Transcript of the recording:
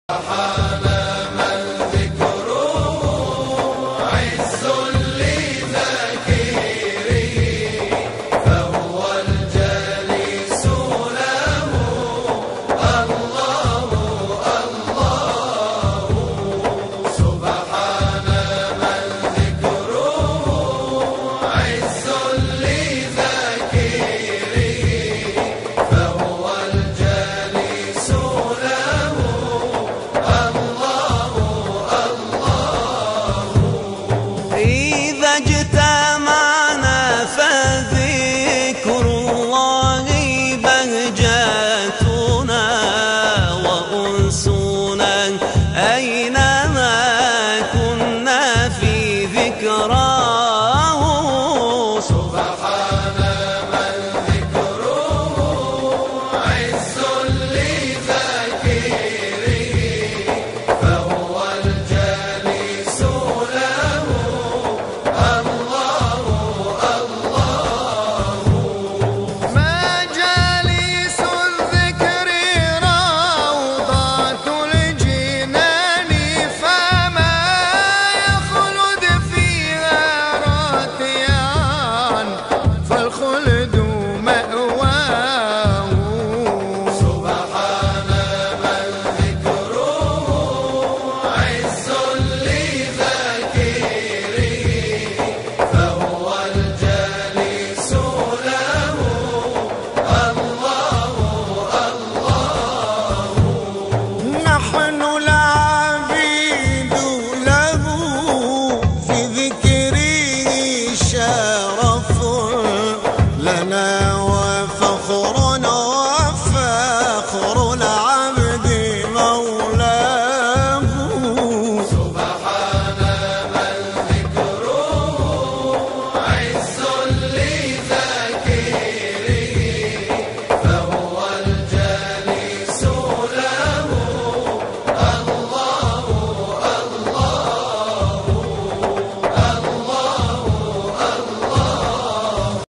سبحان من ذكره عز لذاكره فهو الجليس له الله الله. سبحان من ذكره عز لذاكره فهو الجليس له إذا اجتمعنا فذكر الله بهجتنا وأنسنا